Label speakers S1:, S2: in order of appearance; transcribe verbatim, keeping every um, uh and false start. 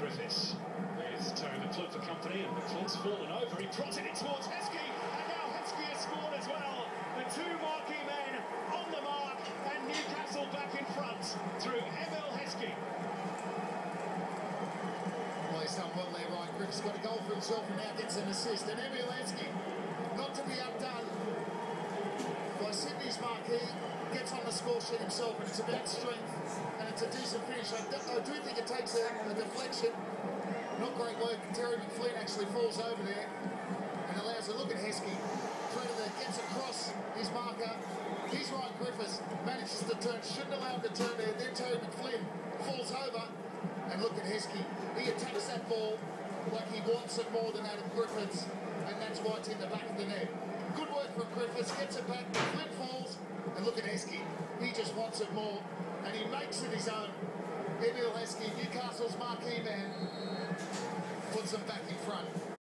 S1: Griffiths. With Terry McClure for company, and McClure's fallen over. He prodded it towards Heskey, and now Heskey has scored as well. The two marquee men on the mark, and Newcastle back in front through Emile Heskey.
S2: Well, he's done well there, Ryan Griffiths got a goal for himself and now gets an assist. And Emile Heskey, not to be outdone by Sydney's marquee, gets on the score sheet himself, and it's about strength, and it's a decent finish. I do, I do think it takes a, a deflection. Not great work. Terry McLean actually falls over there and allows a look at Heskey. Predator gets across his marker. He's Ryan Griffiths, manages to turn, shouldn't allow him to turn there. Then Terry McLean falls over, and look at Heskey. He attacks that ball like he wants it more than that of Griffiths, and that's why it's in the back of the net. Good work from Griffiths, gets it back, McLean falls, and look at Heskey. He just wants it more, and he makes it his own. Emile Heskey, Newcastle's marquee man, puts them back in front.